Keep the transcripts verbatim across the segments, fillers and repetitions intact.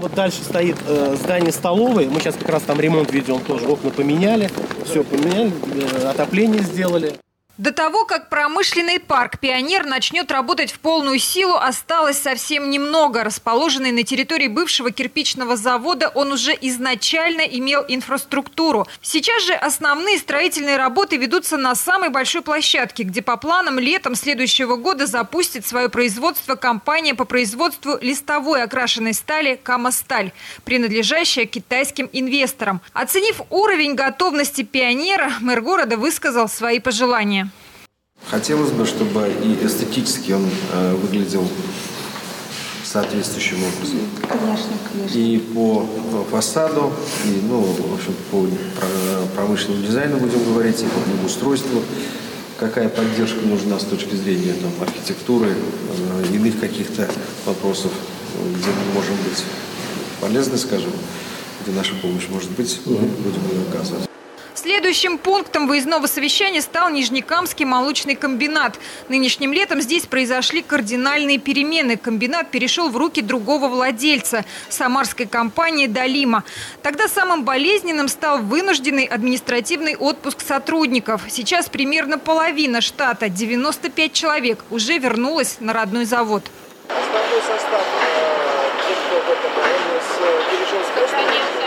Вот дальше стоит э, здание столовой. Мы сейчас как раз там ремонт ведем тоже. Окна поменяли, все поменяли, э, отопление сделали. До того, как промышленный парк «Пионер» начнет работать в полную силу, осталось совсем немного. Расположенный на территории бывшего кирпичного завода, он уже изначально имел инфраструктуру. Сейчас же основные строительные работы ведутся на самой большой площадке, где по планам летом следующего года запустит свое производство компания по производству листовой окрашенной стали «Камасталь», принадлежащая китайским инвесторам. Оценив уровень готовности «Пионера», мэр города высказал свои пожелания. Хотелось бы, чтобы и эстетически он э, выглядел соответствующим образом. Конечно, конечно. И по фасаду, и, ну, в общем, по промышленному дизайну будем говорить, и по устройству. Какая поддержка нужна с точки зрения там, архитектуры, э, иных каких-то вопросов, где мы можем быть полезны, скажем, где наша помощь может быть, мы будем ее оказывать. Следующим пунктом выездного совещания стал Нижнекамский молочный комбинат. Нынешним летом здесь произошли кардинальные перемены. Комбинат перешел в руки другого владельца – самарской компании «Долима». Тогда самым болезненным стал вынужденный административный отпуск сотрудников. Сейчас примерно половина штата – девяносто пять человек – уже вернулась на родной завод. Основной состав тех, кто в этом перешел с поста.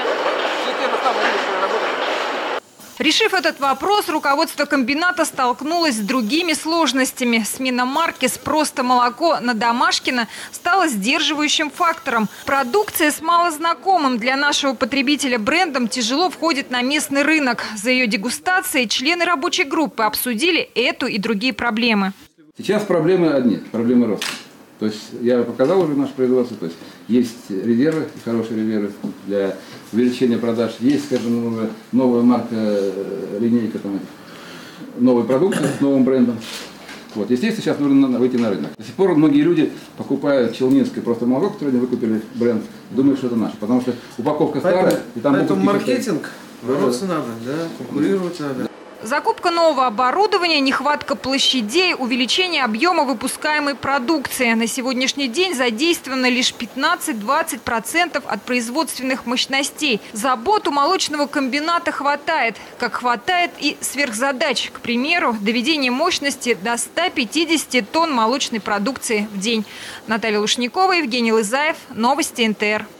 Решив этот вопрос, руководство комбината столкнулось с другими сложностями. Смена марки с «Просто молоко» на «Домашкино» стала сдерживающим фактором. Продукция с малознакомым для нашего потребителя брендом тяжело входит на местный рынок. За ее дегустацией члены рабочей группы обсудили эту и другие проблемы. Сейчас проблемы одни, проблемы роста. То есть я показал уже наше производство, то есть есть резервы, хорошие резервы для увеличения продаж, есть, скажем, новая, новая марка, линейка там, новой продукции с новым брендом. Вот. Естественно, сейчас нужно выйти на рынок. До сих пор многие люди покупают челнинское просто молоко, которое они выкупили бренд, думают, что это наше, потому что упаковка старая. И там поэтому маркетинг, бороться надо, да, конкурировать надо. Закупка нового оборудования, нехватка площадей, увеличение объема выпускаемой продукции. На сегодняшний день задействовано лишь пятнадцать-двадцать процентов от производственных мощностей. Забот у молочного комбината хватает, как хватает и сверхзадач. К примеру, доведение мощности до ста пятидесяти тонн молочной продукции в день. Наталья Лушникова, Евгений Лызаев. Новости эн тэ эр.